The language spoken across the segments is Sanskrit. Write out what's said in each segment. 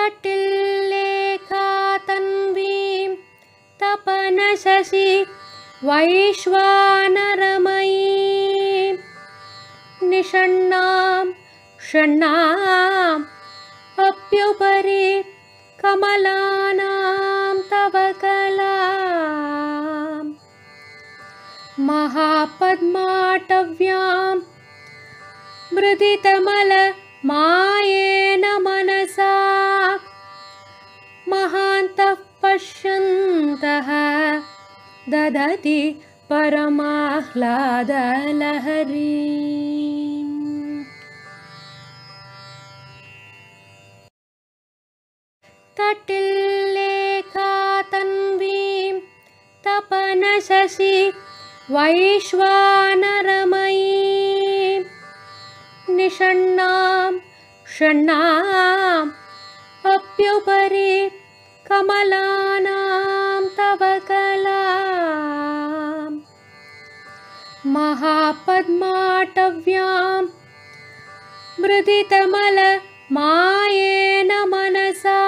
तटिल्लेखातन्वीं तपनशशि वैश्वानरमयीं निषण्णां षण्णाम् अप्युपरि कमलानां तव कलाम् महापद्माटव्यां मृदितमलमायेन मनसा महान्तः पश्यन्तः ददति परमाह्लादलहरीम्। तटिल्लेखातन्वीं तपनशशि वैश्वानरमयीं निषण्णां षण्णाम् अप्युपरि कमलानां तव कलाम् महापद्माटव्यां मृदितमलमायेन मनसा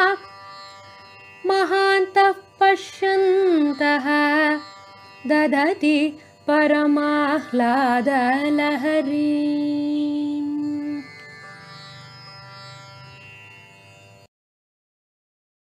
महान्तः पश्यन्तः ददति परमाह्लादलहरीम्।